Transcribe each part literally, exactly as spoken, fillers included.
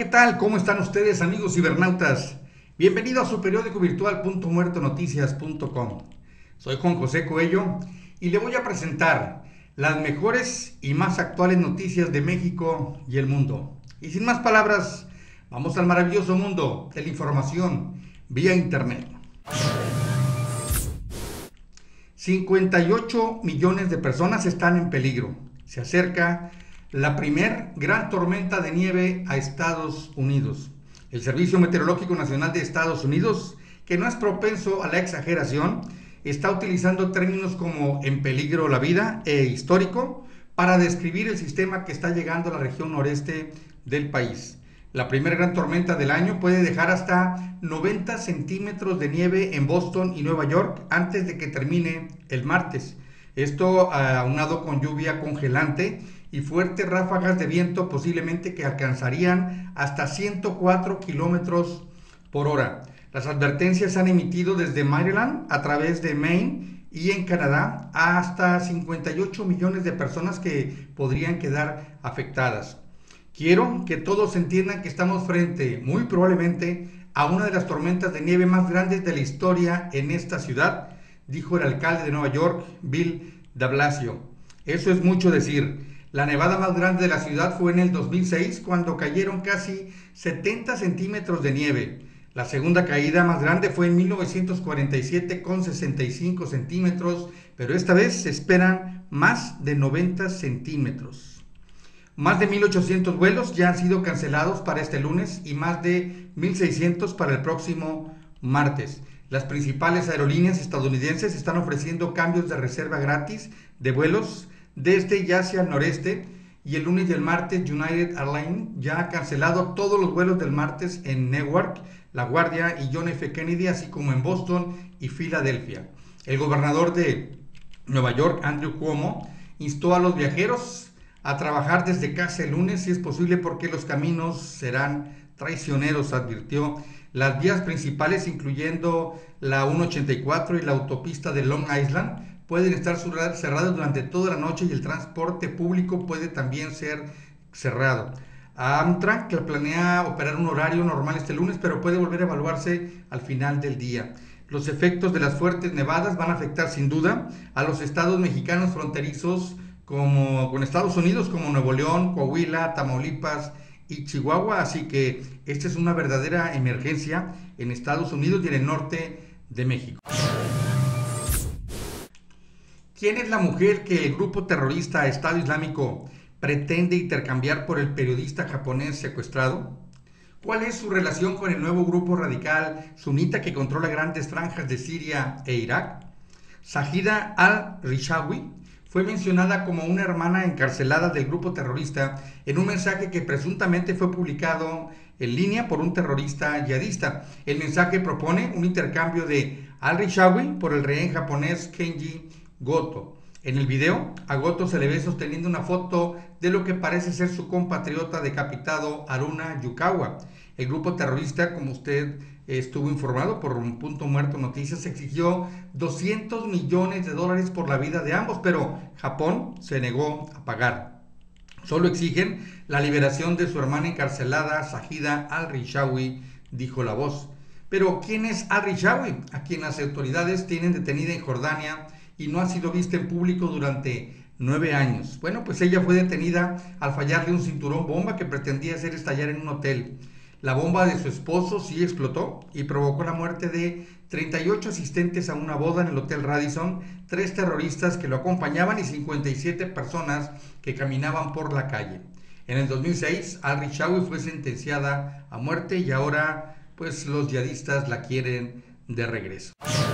tal? ¿Cómo están ustedes, amigos cibernautas? Bienvenido a su periódico virtual punto muerto noticias punto com. Soy Juan José Coello y le voy a presentar las mejores y más actuales noticias de México y el mundo. Y sin más palabras, vamos al maravilloso mundo de la información vía internet. cincuenta y ocho millones de personas están en peligro. Se acerca la primer gran tormenta de nieve a Estados Unidos. El Servicio Meteorológico Nacional de Estados Unidos, que no es propenso a la exageración, está utilizando términos como en peligro la vida e histórico para describir el sistema que está llegando a la región noreste del país. La primera gran tormenta del año puede dejar hasta noventa centímetros de nieve en Boston y Nueva York antes de que termine el martes. Esto aunado con lluvia congelante y fuertes ráfagas de viento posiblemente que alcanzarían hasta ciento cuatro kilómetros por hora. Las advertencias se han emitido desde Maryland a través de Maine y en Canadá a hasta cincuenta y ocho millones de personas que podrían quedar afectadas. Quiero que todos entiendan que estamos frente, muy probablemente, a una de las tormentas de nieve más grandes de la historia en esta ciudad, dijo el alcalde de Nueva York, Bill de Blasio. Eso es mucho decir. La nevada más grande de la ciudad fue en el dos mil seis, cuando cayeron casi setenta centímetros de nieve. La segunda caída más grande fue en mil novecientos cuarenta y siete con sesenta y cinco centímetros, pero esta vez se esperan más de noventa centímetros. Más de mil ochocientos vuelos ya han sido cancelados para este lunes y más de mil seiscientos para el próximo martes. Las principales aerolíneas estadounidenses están ofreciendo cambios de reserva gratis de vuelos desde y hacia el noreste, y el lunes y el martes United Airlines ya ha cancelado todos los vuelos del martes en Newark, La Guardia y John F. Kennedy, así como en Boston y Filadelfia. El gobernador de Nueva York, Andrew Cuomo, instó a los viajeros a trabajar desde casa el lunes si es posible porque los caminos serán traicioneros, advirtió. Las vías principales, incluyendo la ciento ochenta y cuatro y la autopista de Long Island, pueden estar cerradas durante toda la noche y el transporte público puede también ser cerrado. Amtrak planea operar un horario normal este lunes, pero puede volver a evaluarse al final del día. Los efectos de las fuertes nevadas van a afectar sin duda a los estados mexicanos fronterizos como con Estados Unidos, como Nuevo León, Coahuila, Tamaulipas y Chihuahua, así que esta es una verdadera emergencia en Estados Unidos y en el norte de México. ¿Quién es la mujer que el grupo terrorista Estado Islámico pretende intercambiar por el periodista japonés secuestrado? ¿Cuál es su relación con el nuevo grupo radical sunita que controla grandes franjas de Siria e Irak? Sajida al-Rishawi fue mencionada como una hermana encarcelada del grupo terrorista en un mensaje que presuntamente fue publicado en línea por un terrorista yihadista. El mensaje propone un intercambio de al-Rishawi por el rehén japonés Kenji Goto. En el video, a Goto se le ve sosteniendo una foto de lo que parece ser su compatriota decapitado Haruna Yukawa. El grupo terrorista, como usted estuvo informado por un Punto Muerto Noticias, exigió doscientos millones de dólares por la vida de ambos, pero Japón se negó a pagar. Solo exigen la liberación de su hermana encarcelada, Sajida al-Rishawi, dijo la voz. Pero ¿quién es al-Rishawi? A quien las autoridades tienen detenida en Jordania y no ha sido vista en público durante nueve años. Bueno, pues ella fue detenida al fallarle un cinturón bomba que pretendía hacer estallar en un hotel. La bomba de su esposo sí explotó y provocó la muerte de treinta y ocho asistentes a una boda en el Hotel Radisson, tres terroristas que lo acompañaban y cincuenta y siete personas que caminaban por la calle. En el dos mil seis, al-Rishawi fue sentenciada a muerte y ahora pues los yihadistas la quieren de regreso.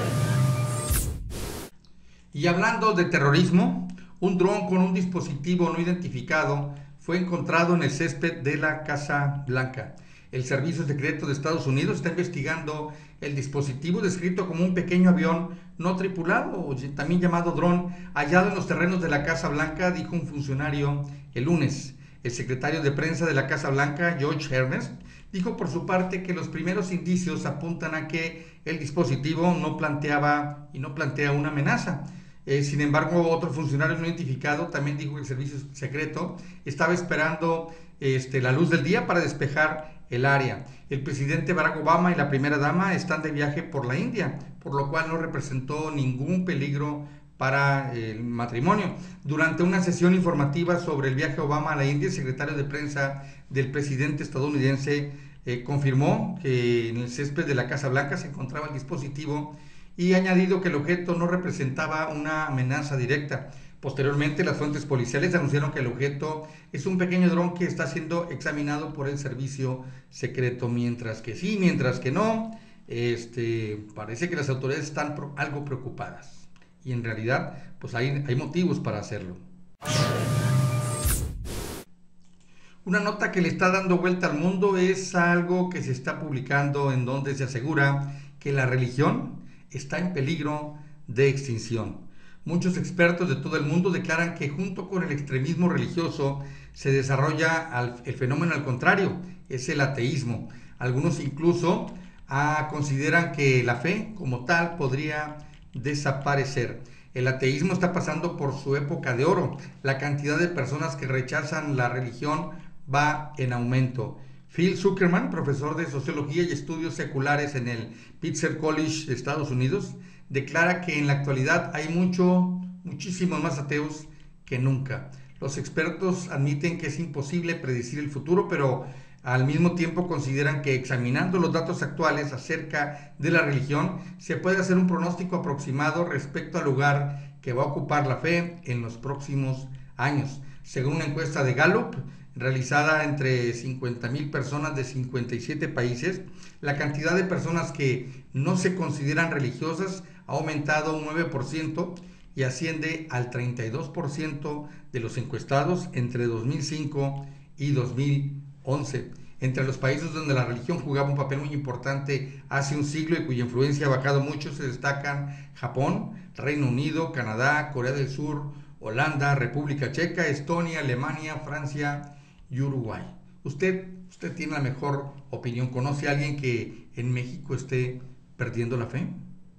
Y hablando de terrorismo, un dron con un dispositivo no identificado fue encontrado en el césped de la Casa Blanca. El Servicio Secreto de Estados Unidos está investigando el dispositivo descrito como un pequeño avión no tripulado, o también llamado dron, hallado en los terrenos de la Casa Blanca, dijo un funcionario el lunes. El secretario de prensa de la Casa Blanca, George Ernest, dijo por su parte que los primeros indicios apuntan a que el dispositivo no planteaba y no plantea una amenaza. Eh, sin embargo, otro funcionario no identificado también dijo que el servicio secreto estaba esperando este, la luz del día para despejar el área. El presidente Barack Obama y la primera dama están de viaje por la India, por lo cual no representó ningún peligro para el matrimonio. Durante una sesión informativa sobre el viaje de Obama a la India, el secretario de prensa del presidente estadounidense eh, confirmó que en el césped de la Casa Blanca se encontraba el dispositivo y añadido que el objeto no representaba una amenaza directa. Posteriormente, las fuentes policiales anunciaron que el objeto es un pequeño dron que está siendo examinado por el servicio secreto, mientras que sí, mientras que no. Este, parece que las autoridades están pro, algo preocupadas y en realidad pues hay, hay motivos para hacerlo. Una nota que le está dando vuelta al mundo es algo que se está publicando en donde se asegura que la religión está en peligro de extinción. Muchos expertos de todo el mundo declaran que junto con el extremismo religioso se desarrolla el fenómeno al contrario, es el ateísmo. Algunos incluso ah, consideran que la fe como tal podría desaparecer. El ateísmo está pasando por su época de oro. La cantidad de personas que rechazan la religión va en aumento. Phil Zuckerman, profesor de Sociología y Estudios Seculares en el Pitzer College de Estados Unidos, declara que en la actualidad hay mucho, muchísimos más ateos que nunca. Los expertos admiten que es imposible predecir el futuro, pero al mismo tiempo consideran que examinando los datos actuales acerca de la religión, se puede hacer un pronóstico aproximado respecto al lugar que va a ocupar la fe en los próximos años. Según una encuesta de Gallup, realizada entre cincuenta mil personas de cincuenta y siete países, la cantidad de personas que no se consideran religiosas ha aumentado un nueve por ciento y asciende al treinta y dos por ciento de los encuestados entre dos mil cinco y dos mil once. Entre los países donde la religión jugaba un papel muy importante hace un siglo y cuya influencia ha bajado mucho se destacan Japón, Reino Unido, Canadá, Corea del Sur, Holanda, República Checa, Estonia, Alemania, Francia y Uruguay. Usted, usted tiene la mejor opinión. ¿Conoce a alguien que en México esté perdiendo la fe?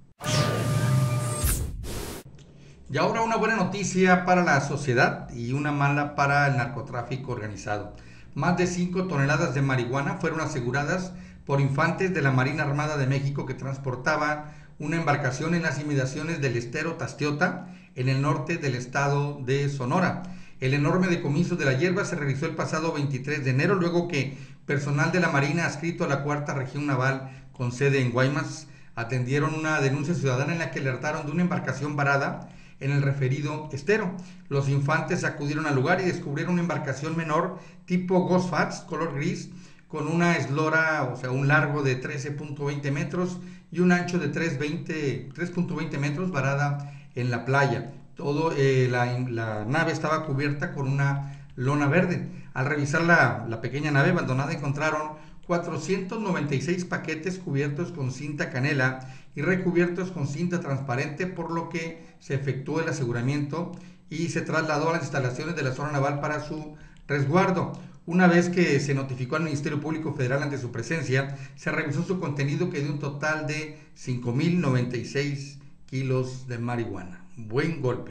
Y ahora una buena noticia para la sociedad y una mala para el narcotráfico organizado. Más de cinco toneladas de marihuana fueron aseguradas por infantes de la Marina Armada de México que transportaba una embarcación en las inmediaciones del estero Tastiota, en el norte del estado de Sonora. El enorme decomiso de la hierba se realizó el pasado veintitrés de enero, luego que personal de la Marina adscrito a la cuarta Región Naval con sede en Guaymas atendieron una denuncia ciudadana en la que alertaron de una embarcación varada en el referido estero. Los infantes acudieron al lugar y descubrieron una embarcación menor tipo Ghost Fats, color gris, con una eslora, o sea, un largo de trece punto veinte metros y un ancho de tres punto veinte metros, varada en la playa. Todo, eh, la, la nave estaba cubierta con una lona verde. Al revisar la, la pequeña nave abandonada encontraron cuatrocientos noventa y seis paquetes cubiertos con cinta canela y recubiertos con cinta transparente, por lo que se efectuó el aseguramiento y se trasladó a las instalaciones de la zona naval para su resguardo. Una vez que se notificó al Ministerio Público Federal ante su presencia, se revisó su contenido, que dio un total de cinco mil noventa y seis kilos de marihuana. Buen golpe.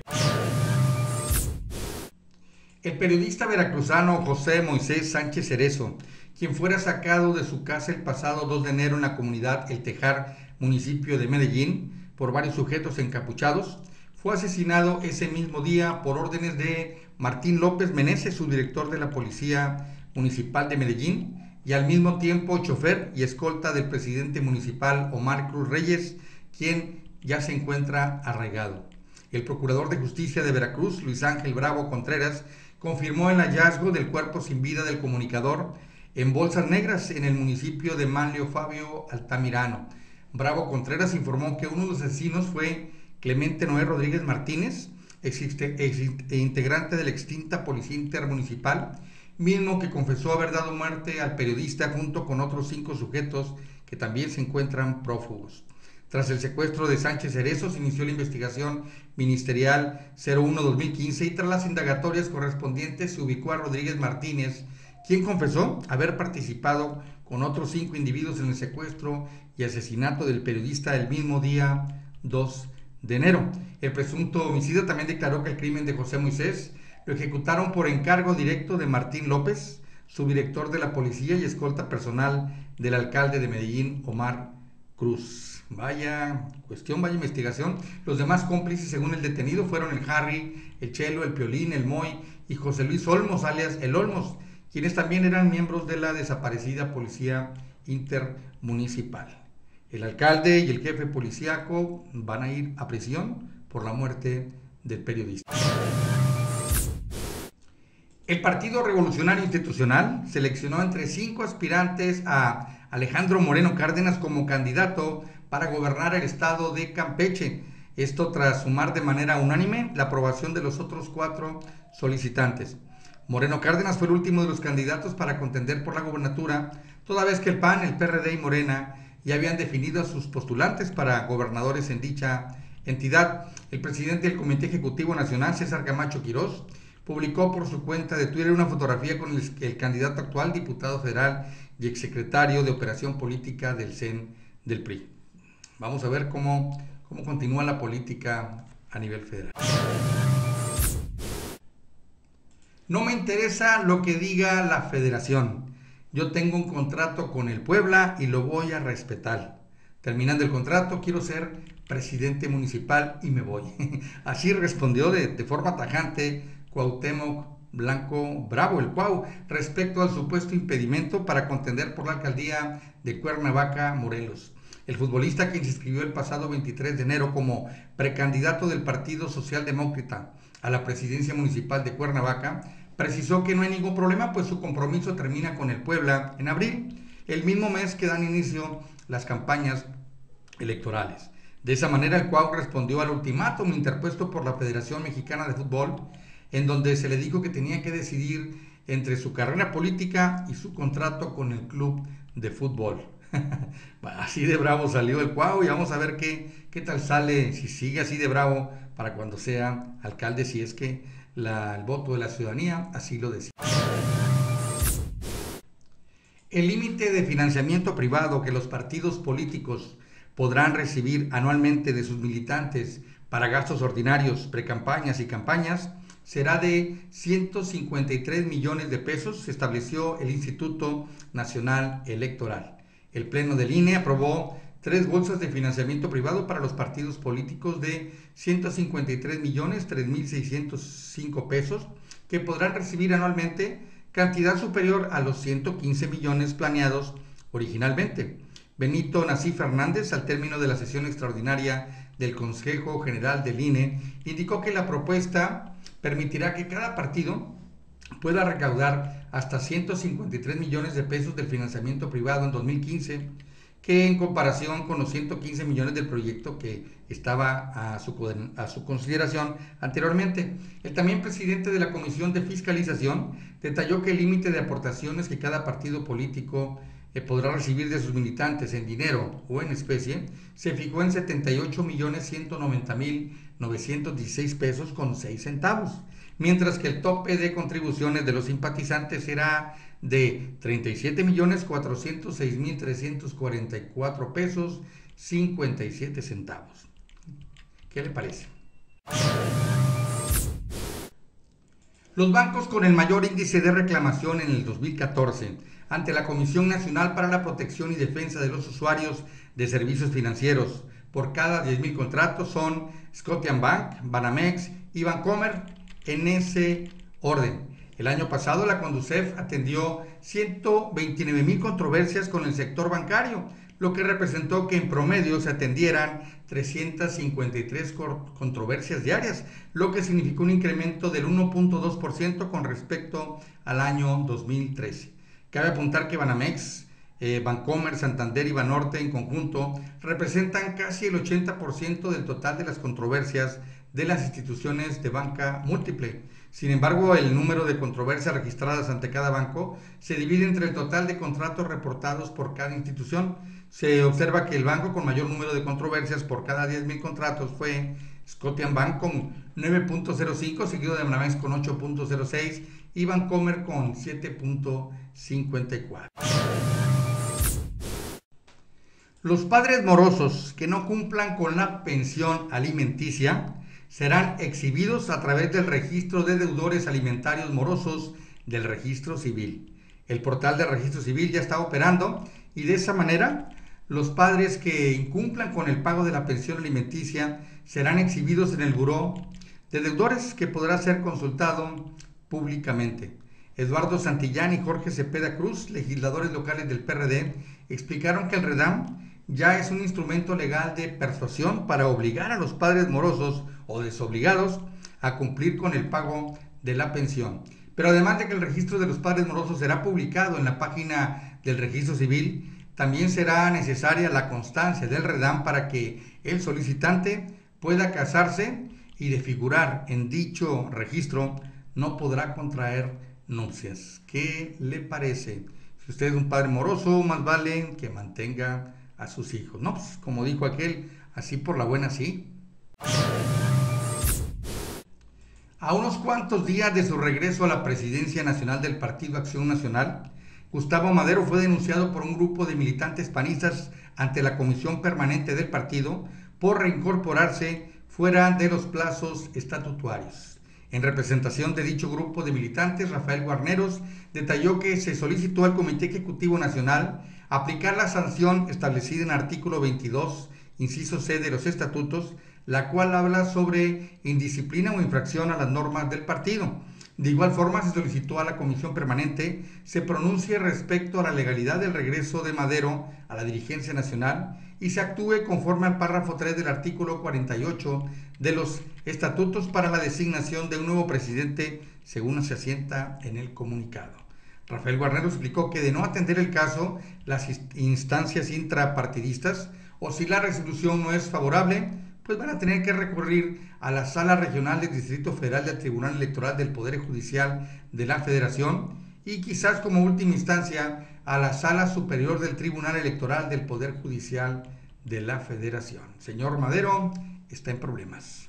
El periodista veracruzano José Moisés Sánchez Cerezo, quien fuera sacado de su casa el pasado dos de enero en la comunidad El Tejar, municipio de Medellín, por varios sujetos encapuchados, fue asesinado ese mismo día por órdenes de Martín López Meneses, subdirector de la Policía Municipal de Medellín, y al mismo tiempo chofer y escolta del presidente municipal Omar Cruz Reyes, quien ya se encuentra arraigado. El procurador de justicia de Veracruz, Luis Ángel Bravo Contreras, confirmó el hallazgo del cuerpo sin vida del comunicador en bolsas negras en el municipio de Manlio Fabio Altamirano. Bravo Contreras informó que uno de los asesinos fue Clemente Noé Rodríguez Martínez, ex, ex, integrante de la extinta Policía Intermunicipal, mismo que confesó haber dado muerte al periodista junto con otros cinco sujetos que también se encuentran prófugos. Tras el secuestro de Sánchez Cerezo, se inició la investigación ministerial cero uno dos mil quince y tras las indagatorias correspondientes se ubicó a Rodríguez Martínez, quien confesó haber participado con otros cinco individuos en el secuestro y asesinato del periodista el mismo día dos de enero. El presunto homicida también declaró que el crimen de José Moisés lo ejecutaron por encargo directo de Martín López, subdirector de la policía y escolta personal del alcalde de Medellín, Omar Cruz. Vaya cuestión, vaya investigación. Los demás cómplices, según el detenido, fueron el Harry, el Chelo, el Piolín, el Moy y José Luis Olmos, alias el Olmos, quienes también eran miembros de la desaparecida Policía Intermunicipal. El alcalde y el jefe policíaco van a ir a prisión por la muerte del periodista. El Partido Revolucionario Institucional seleccionó entre cinco aspirantes a Alejandro Moreno Cárdenas como candidato para gobernar el estado de Campeche. Esto tras sumar de manera unánime la aprobación de los otros cuatro solicitantes. Moreno Cárdenas fue el último de los candidatos para contender por la gobernatura, toda vez que el P A N, el P R D y Morena ya habían definido a sus postulantes para gobernadores en dicha entidad. El presidente del Comité Ejecutivo Nacional, César Camacho Quirós, publicó por su cuenta de Twitter una fotografía con el, el candidato actual, diputado federal y exsecretario de Operación Política del C E N del P R I. Vamos a ver cómo, cómo continúa la política a nivel federal. No me interesa lo que diga la federación. Yo tengo un contrato con el Puebla y lo voy a respetar. Terminando el contrato, quiero ser presidente municipal y me voy. Así respondió de, de forma tajante Cuauhtémoc Blanco Bravo, el Cuau, respecto al supuesto impedimento para contender por la alcaldía de Cuernavaca, Morelos. El futbolista, quien se inscribió el pasado veintitrés de enero como precandidato del Partido Socialdemócrata a la presidencia municipal de Cuernavaca, precisó que no hay ningún problema, pues su compromiso termina con el Puebla en abril, el mismo mes que dan inicio las campañas electorales. De esa manera, el Cuau respondió al ultimátum interpuesto por la Federación Mexicana de Fútbol, en donde se le dijo que tenía que decidir entre su carrera política y su contrato con el club de fútbol. Así de bravo salió el Cuau y vamos a ver qué, qué tal sale, si sigue así de bravo para cuando sea alcalde, si es que la, el voto de la ciudadanía así lo decide. El límite de financiamiento privado que los partidos políticos podrán recibir anualmente de sus militantes para gastos ordinarios, precampañas y campañas será de ciento cincuenta y tres millones de pesos, se estableció el Instituto Nacional Electoral. El Pleno del I N E aprobó tres bolsas de financiamiento privado para los partidos políticos de ciento cincuenta y tres millones tres mil seiscientos cinco pesos, que podrán recibir anualmente cantidad superior a los ciento quince millones planeados originalmente. Benito Nasif Fernández, al término de la sesión extraordinaria del Consejo General del I N E, indicó que la propuesta permitirá que cada partido pueda recaudar hasta ciento cincuenta y tres millones de pesos del financiamiento privado en dos mil quince, que en comparación con los ciento quince millones del proyecto que estaba a su, a su consideración anteriormente. El también presidente de la Comisión de Fiscalización detalló que el límite de aportaciones que cada partido político eh, podrá recibir de sus militantes en dinero o en especie se fijó en setenta y ocho millones ciento noventa mil novecientos dieciséis pesos con seis centavos, mientras que el tope de contribuciones de los simpatizantes será de treinta y siete millones cuatrocientos seis mil trescientos cuarenta y cuatro pesos cincuenta y siete centavos. ¿Qué le parece? Los bancos con el mayor índice de reclamación en el dos mil catorce ante la Comisión Nacional para la Protección y Defensa de los Usuarios de Servicios Financieros por cada diez mil contratos son Scotiabank, Banamex y Bancomer, en ese orden. El año pasado la Conducef atendió ciento veintinueve mil controversias con el sector bancario, lo que representó que en promedio se atendieran trescientas cincuenta y tres controversias diarias, lo que significó un incremento del uno punto dos por ciento con respecto al año dos mil trece. Cabe apuntar que Banamex, eh, Bancomer, Santander y Banorte en conjunto representan casi el ochenta por ciento del total de las controversias de las instituciones de banca múltiple. Sin embargo, el número de controversias registradas ante cada banco se divide entre el total de contratos reportados por cada institución. Se observa que el banco con mayor número de controversias por cada diez mil contratos fue Scotiabank con nueve punto cero cinco, seguido de Banamex con ocho punto cero seis y Bancomer con siete punto cincuenta y cuatro. Los padres morosos que no cumplan con la pensión alimenticia serán exhibidos a través del registro de deudores alimentarios morosos del registro civil. El portal de registro civil ya está operando y de esa manera los padres que incumplan con el pago de la pensión alimenticia serán exhibidos en el buró de deudores, que podrá ser consultado públicamente. Eduardo Santillán y Jorge Cepeda Cruz, legisladores locales del P R D, explicaron que el REDAM ya es un instrumento legal de persuasión para obligar a los padres morosos o desobligados a cumplir con el pago de la pensión. Pero además de que el registro de los padres morosos será publicado en la página del registro civil, también será necesaria la constancia del REDAM para que el solicitante pueda casarse, y de figurar en dicho registro no podrá contraer nupcias. ¿Qué le parece? Si usted es un padre moroso, más vale que mantenga a sus hijos. No, pues como dijo aquel, así por la buena sí. A unos cuantos días de su regreso a la presidencia nacional del Partido Acción Nacional, Gustavo Madero fue denunciado por un grupo de militantes panistas ante la Comisión Permanente del partido por reincorporarse fuera de los plazos estatutarios. En representación de dicho grupo de militantes, Rafael Guarneros detalló que se solicitó al Comité Ejecutivo Nacional aplicar la sanción establecida en el artículo veintidós, inciso C de los estatutos, la cual habla sobre indisciplina o infracción a las normas del partido. De igual forma, se solicitó a la Comisión Permanente se pronuncie respecto a la legalidad del regreso de Madero a la dirigencia nacional y se actúe conforme al párrafo tres del artículo cuarenta y ocho de los estatutos para la designación de un nuevo presidente, según se asienta en el comunicado. Rafael Guarneros explicó que de no atender el caso, las instancias intrapartidistas, o si la resolución no es favorable, pues van a tener que recurrir a la Sala Regional del Distrito Federal del Tribunal Electoral del Poder Judicial de la Federación y quizás como última instancia a la Sala Superior del Tribunal Electoral del Poder Judicial de la Federación. Señor Madero está en problemas.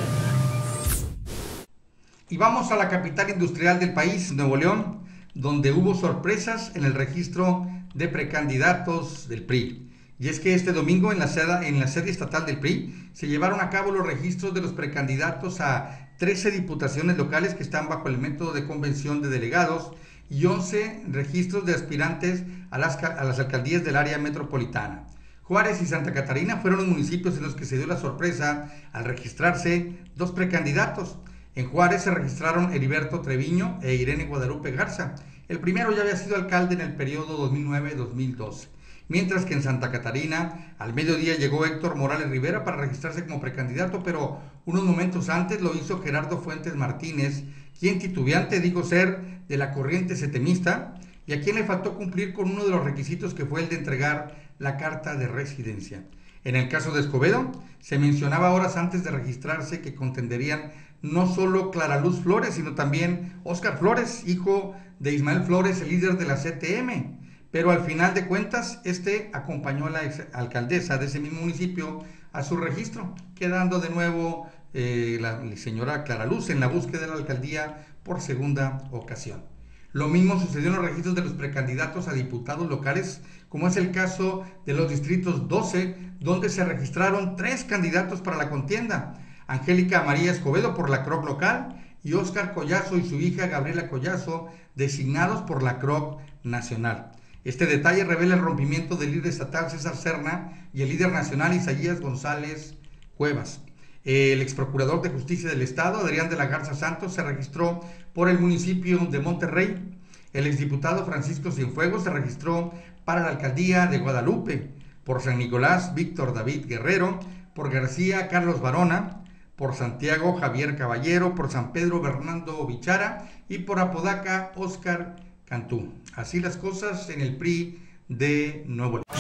Y vamos a la capital industrial del país, Nuevo León, donde hubo sorpresas en el registro de precandidatos del P R I. Y es que este domingo en la, sede, en la sede estatal del P R I se llevaron a cabo los registros de los precandidatos a trece diputaciones locales que están bajo el método de convención de delegados y once registros de aspirantes a las, a las alcaldías del área metropolitana. Juárez y Santa Catarina fueron los municipios en los que se dio la sorpresa al registrarse dos precandidatos. En Juárez se registraron Heriberto Treviño e Irene Guadalupe Garza. El primero ya había sido alcalde en el periodo dos mil nueve a dos mil doce. Mientras que en Santa Catarina, al mediodía llegó Héctor Morales Rivera para registrarse como precandidato, pero unos momentos antes lo hizo Gerardo Fuentes Martínez, quien titubeante dijo ser de la corriente setemista y a quien le faltó cumplir con uno de los requisitos, que fue el de entregar la carta de residencia. En el caso de Escobedo, se mencionaba horas antes de registrarse que contenderían no solo Clara Luz Flores, sino también Óscar Flores, hijo de Ismael Flores, el líder de la C T M. Pero al final de cuentas, este acompañó a la exalcaldesa de ese mismo municipio a su registro, quedando de nuevo eh, la señora Clara Luz en la búsqueda de la alcaldía por segunda ocasión. Lo mismo sucedió en los registros de los precandidatos a diputados locales, como es el caso de los distritos doce, donde se registraron tres candidatos para la contienda: Angélica María Escobedo por la C R O C local y Óscar Collazo y su hija Gabriela Collazo, designados por la C R O C nacional. Este detalle revela el rompimiento del líder estatal César Serna y el líder nacional Isaías González Cuevas. El exprocurador de justicia del estado, Adrián de la Garza Santos, se registró por el municipio de Monterrey. El exdiputado Francisco Cienfuegos se registró para la alcaldía de Guadalupe. Por San Nicolás, Víctor David Guerrero. Por García, Carlos Barona. Por Santiago, Javier Caballero. Por San Pedro, Bernardo Bichara. Y por Apodaca, Óscar Cantú. Así las cosas en el P R I de Nuevo León.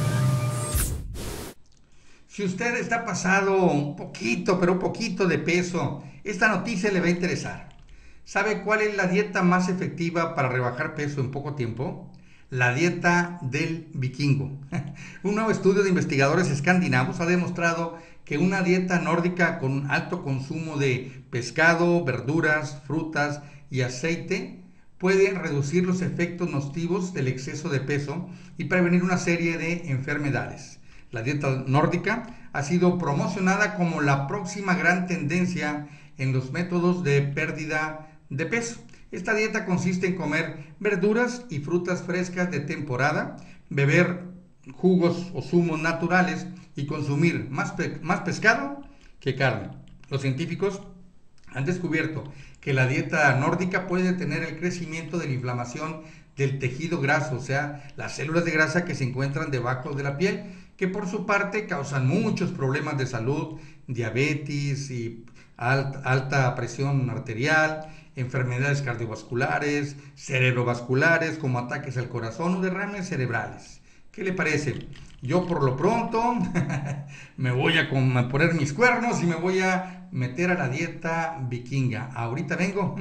Si usted está pasado un poquito, pero un poquito de peso, esta noticia le va a interesar. ¿Sabe cuál es la dieta más efectiva para rebajar peso en poco tiempo? La dieta del vikingo. Un nuevo estudio de investigadores escandinavos ha demostrado que una dieta nórdica con alto consumo de pescado, verduras, frutas y aceite puede reducir los efectos nocivos del exceso de peso y prevenir una serie de enfermedades. La dieta nórdica ha sido promocionada como la próxima gran tendencia en los métodos de pérdida de peso. Esta dieta consiste en comer verduras y frutas frescas de temporada, beber jugos o zumos naturales y consumir más, pe más pescado que carne. Los científicos han descubierto que la dieta nórdica puede detener el crecimiento de la inflamación del tejido graso, o sea, las células de grasa que se encuentran debajo de la piel, que por su parte causan muchos problemas de salud, diabetes y alta, alta presión arterial, enfermedades cardiovasculares, cerebrovasculares como ataques al corazón o derrames cerebrales. ¿Qué le parece? Yo por lo pronto me voy a poner mis cuernos y me voy a meter a la dieta vikinga. Ahorita vengo.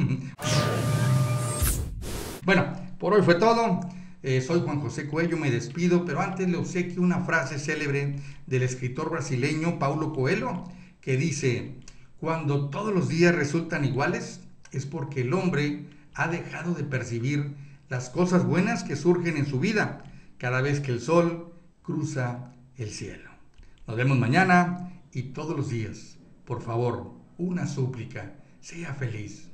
Bueno, por hoy fue todo. Eh, soy Juan José Coelho, me despido, pero antes le obsequio una frase célebre del escritor brasileño Paulo Coelho, que dice: cuando todos los días resultan iguales, es porque el hombre ha dejado de percibir las cosas buenas que surgen en su vida cada vez que el sol cruza el cielo. Nos vemos mañana y todos los días. Por favor, una súplica, sea feliz.